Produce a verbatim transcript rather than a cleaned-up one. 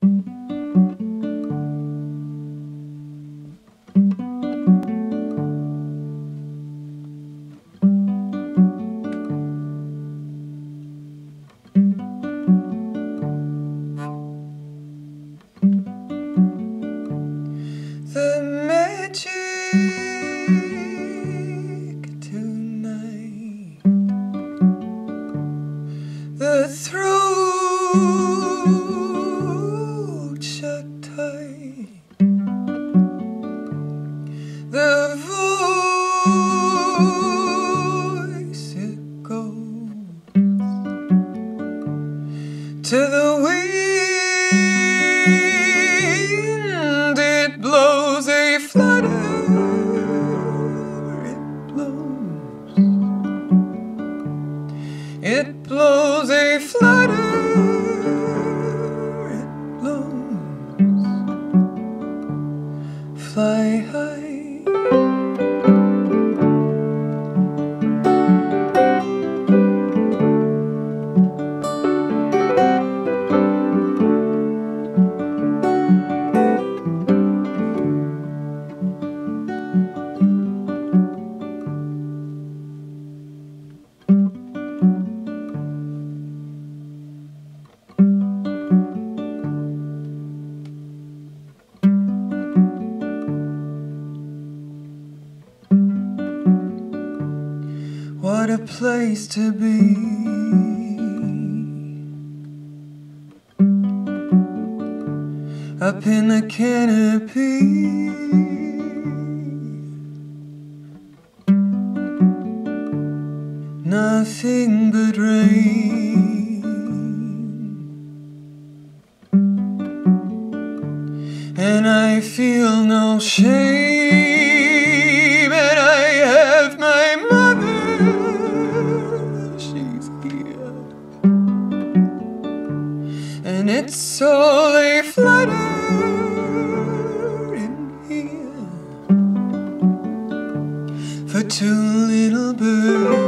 The magic tonight, the throat shut tight, the voice it goes to the wind, it blows a flutter, it blows, it blows a flutter, it blows, fly high. What a place to be, up in the canopy, nothing but rain, and I feel no shame, and I have my mother. And it's all a flutter in here for two little birds.